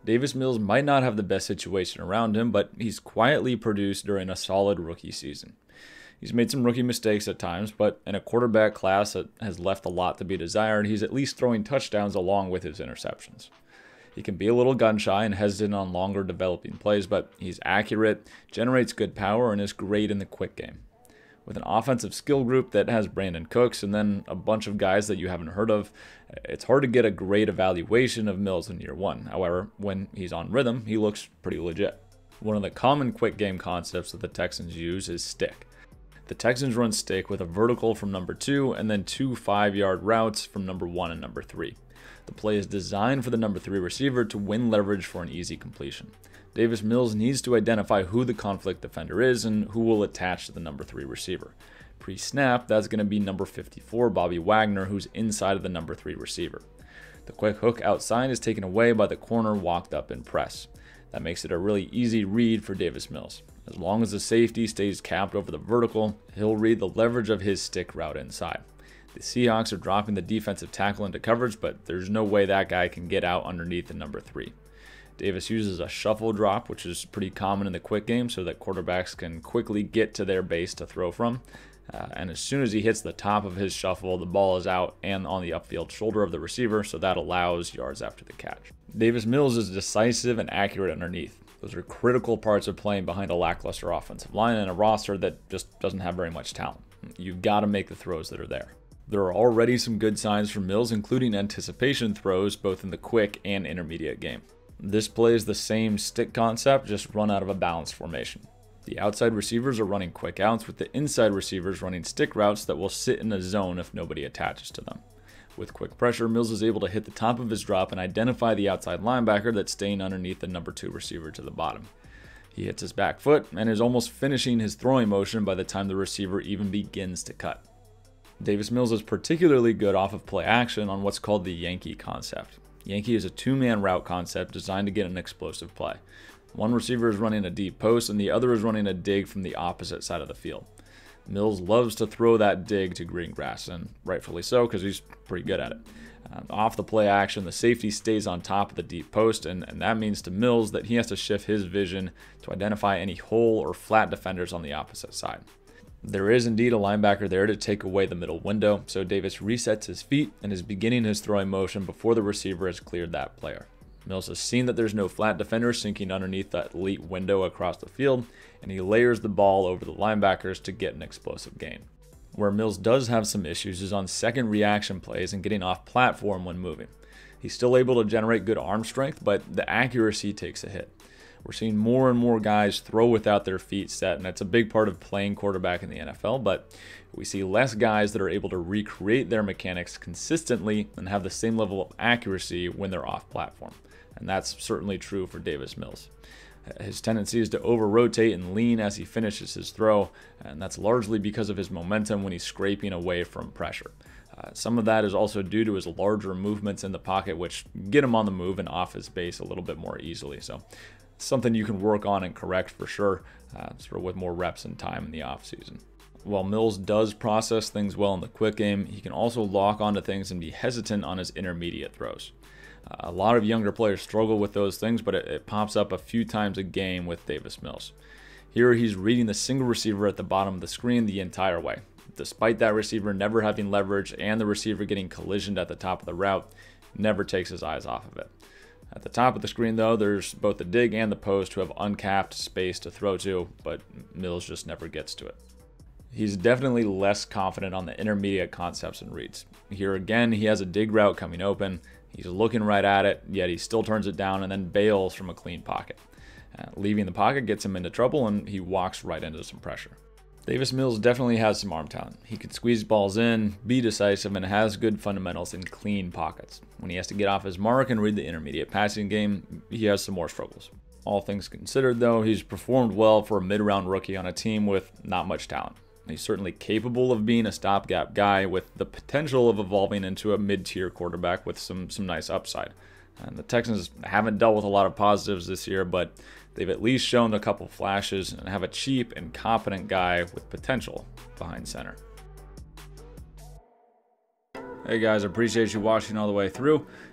Davis Mills might not have the best situation around him, but he's quietly produced during a solid rookie season. He's made some rookie mistakes at times, but in a quarterback class that has left a lot to be desired, he's at least throwing touchdowns along with his interceptions. He can be a little gun-shy and hesitant on longer developing plays, but he's accurate, generates good power, and is great in the quick game. With an offensive skill group that has Brandon Cooks and then a bunch of guys that you haven't heard of, it's hard to get a great evaluation of Mills in year one. However, when he's on rhythm, he looks pretty legit. One of the common quick game concepts that the Texans use is stick. The Texans run stick with a vertical from number 2 and then 2 5-yard routes from number 1 and number 3. The play is designed for the number 3 receiver to win leverage for an easy completion. Davis Mills needs to identify who the conflict defender is and who will attach to the number 3 receiver. Pre-snap, that's going to be number 54, Bobby Wagner, who's inside of the number 3 receiver. The quick hook outside is taken away by the corner walked up in press. That makes it a really easy read for Davis Mills. As long as the safety stays capped over the vertical, he'll read the leverage of his stick route inside. The Seahawks are dropping the defensive tackle into coverage, but there's no way that guy can get out underneath the number 3. Davis uses a shuffle drop, which is pretty common in the quick game, so that quarterbacks can quickly get to their base to throw from. And as soon as he hits the top of his shuffle, the ball is out and on the upfield shoulder of the receiver, so that allows yards after the catch. Davis Mills is decisive and accurate underneath. Those are critical parts of playing behind a lackluster offensive line and a roster that just doesn't have very much talent. You've got to make the throws that are there. There are already some good signs from Mills, including anticipation throws both in the quick and intermediate game. This plays the same stick concept, just run out of a balanced formation. The outside receivers are running quick outs, with the inside receivers running stick routes that will sit in a zone if nobody attaches to them. With quick pressure, Mills is able to hit the top of his drop and identify the outside linebacker that's staying underneath the number 2 receiver to the bottom. He hits his back foot and is almost finishing his throwing motion by the time the receiver even begins to cut. Davis Mills is particularly good off of play action on what's called the Yankee concept. Yankee is a 2-man route concept designed to get an explosive play. One receiver is running a deep post and the other is running a dig from the opposite side of the field. Mills loves to throw that dig to green grass, and rightfully so because he's pretty good at it. Off the play action, the safety stays on top of the deep post, and that means to Mills that he has to shift his vision to identify any hole or flat defenders on the opposite side. There is indeed a linebacker there to take away the middle window, so Davis resets his feet and is beginning his throwing motion before the receiver has cleared that player. Mills has seen that there's no flat defender sinking underneath that elite window across the field, and he layers the ball over the linebackers to get an explosive gain. Where Mills does have some issues is on second reaction plays and getting off platform when moving. He's still able to generate good arm strength, but the accuracy takes a hit. We're seeing more and more guys throw without their feet set, and that's a big part of playing quarterback in the NFL, but we see less guys that are able to recreate their mechanics consistently and have the same level of accuracy when they're off platform. And that's certainly true for Davis Mills. His tendency is to over-rotate and lean as he finishes his throw, and that's largely because of his momentum when he's scraping away from pressure. Some of that is also due to his larger movements in the pocket, which get him on the move and off his base a little bit more easily. So something you can work on and correct for sure, sort of with more reps and time in the offseason. While Mills does process things well in the quick game, he can also lock onto things and be hesitant on his intermediate throws. A lot of younger players struggle with those things, but it pops up a few times a game with Davis Mills. Here he's reading the single receiver at the bottom of the screen the entire way. Despite that receiver never having leverage and the receiver getting collisioned at the top of the route, never takes his eyes off of it. At the top of the screen, though, there's both the dig and the post who have uncapped space to throw to, but Mills just never gets to it. He's definitely less confident on the intermediate concepts and reads. Here again, he has a dig route coming open. He's looking right at it, yet he still turns it down and then bails from a clean pocket. Leaving the pocket gets him into trouble, and he walks right into some pressure. Davis Mills definitely has some arm talent. He can squeeze balls in, be decisive, and has good fundamentals in clean pockets. When he has to get off his mark and read the intermediate passing game, he has some more struggles. All things considered, though, he's performed well for a mid-round rookie on a team with not much talent. He's certainly capable of being a stopgap guy with the potential of evolving into a mid-tier quarterback with some nice upside. And the Texans haven't dealt with a lot of positives this year, but they've at least shown a couple flashes and have a cheap and competent guy with potential behind center. Hey guys, I appreciate you watching all the way through.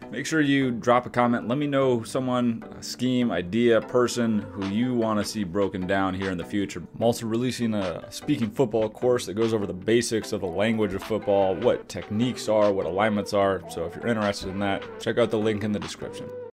Make sure you drop a comment. Let me know someone, a scheme, idea, person who you want to see broken down here in the future. I'm also releasing a speaking football course that goes over the basics of the language of football, what techniques are, what alignments are. So if you're interested in that, check out the link in the description.